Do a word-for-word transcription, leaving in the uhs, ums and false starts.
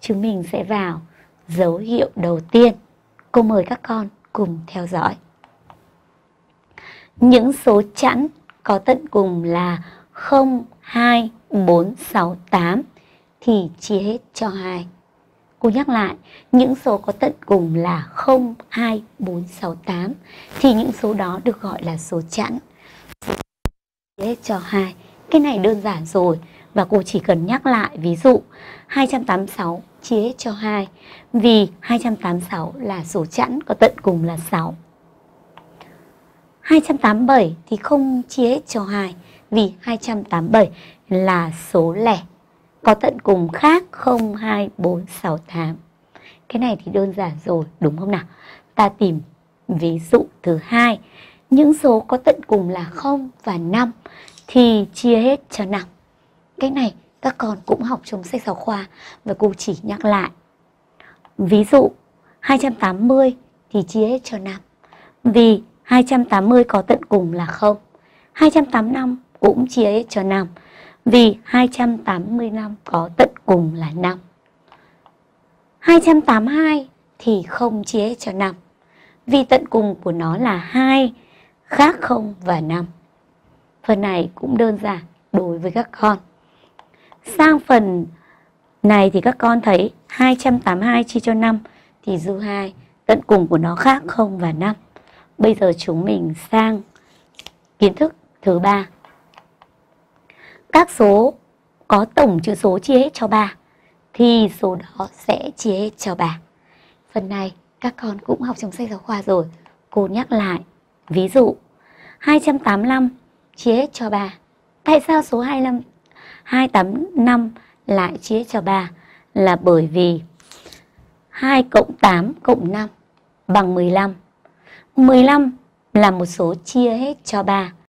chúng mình sẽ vào dấu hiệu đầu tiên. Cô mời các con cùng theo dõi. Những số chẵn có tận cùng là không, hai, bốn, sáu, tám thì chia hết cho hai. Cô nhắc lại, những số có tận cùng là không, hai, bốn, sáu, tám thì những số đó được gọi là số chẵn. Chia hết cho hai. Cái này đơn giản rồi và cô chỉ cần nhắc lại, ví dụ hai trăm tám mươi sáu chia hết cho hai vì hai trăm tám mươi sáu là số chẵn có tận cùng là sáu. hai trăm tám mươi bảy thì không chia hết cho hai vì hai trăm tám mươi bảy là số lẻ có tận cùng khác không, hai, bốn, sáu, tám. Cái này thì đơn giản rồi, đúng không nào? Ta tìm ví dụ thứ hai. Những số có tận cùng là không và năm thì chia hết cho năm. Cái này các con cũng học trong sách giáo khoa và cô chỉ nhắc lại. Ví dụ hai trăm tám mươi thì chia hết cho năm vì hai trăm tám mươi có tận cùng là không. hai trăm tám mươi lăm cũng chia hết cho năm vì hai trăm tám mươi lăm có tận cùng là năm. hai trăm tám mươi hai thì không chia hết cho năm vì tận cùng của nó là hai khác không và năm. Phần này cũng đơn giản đối với các con. Sang phần này thì các con thấy hai trăm tám mươi hai chia cho năm thì dư hai, tận cùng của nó khác không và năm. Bây giờ chúng mình sang kiến thức thứ ba. Các số có tổng chữ số chia hết cho ba thì số đó sẽ chia hết cho ba. Phần này các con cũng học trong sách giáo khoa rồi. Cô nhắc lại. Ví dụ hai trăm tám mươi lăm chia hết cho ba. Tại sao số hai mươi lăm, hai trăm tám mươi lăm lại chia hết cho ba? Là bởi vì hai cộng tám cộng năm bằng mười lăm. mười lăm là một số chia hết cho ba.